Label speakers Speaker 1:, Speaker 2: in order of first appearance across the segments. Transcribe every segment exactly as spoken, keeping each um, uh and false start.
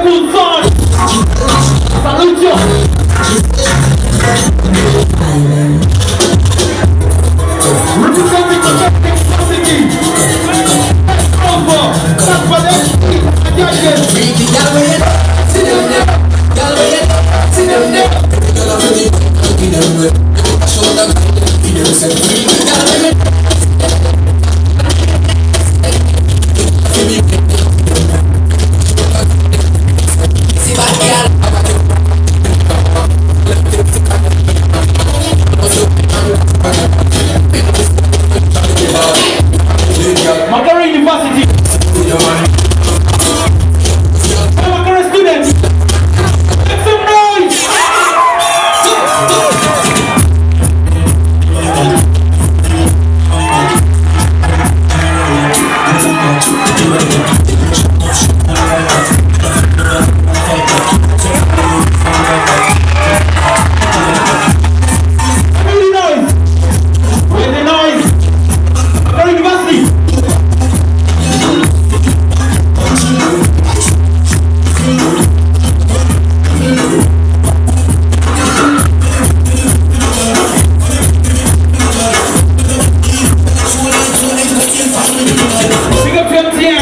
Speaker 1: Cool son. Salute you. Representing the University. Over. That's for them. Judges. Sit down there. Sit down there. Macquarie University. Macquarie students. Make some noise. Really noise. Where's the noise? Macquarie University. Big up your team.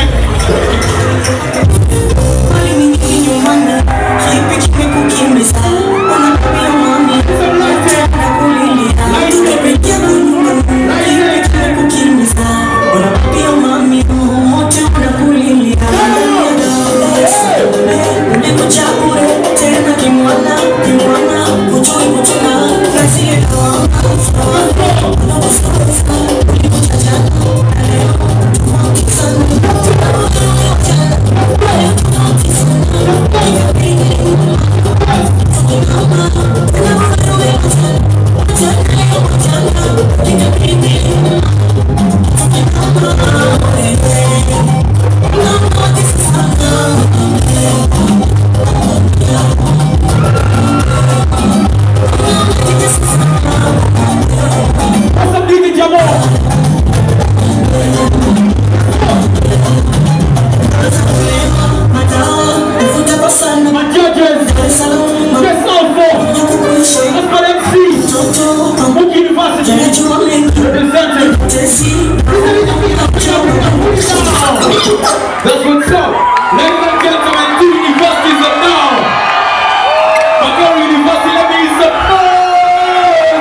Speaker 1: What's up, D J Jamal? My judges, best alpha, that's my M C, Mook University, representing. That's what's up. Ladies and gentlemen, two universities are now. Macquarie University, let me hear some noise.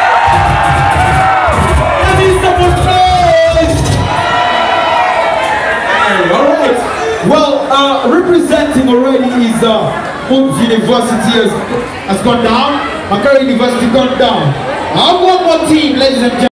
Speaker 1: Let me hear some noise. Hey, all right. Well, uh, representing already is uh, Mook University has, has gone down. Macquarie University gone down. I have one more team, ladies and gentlemen.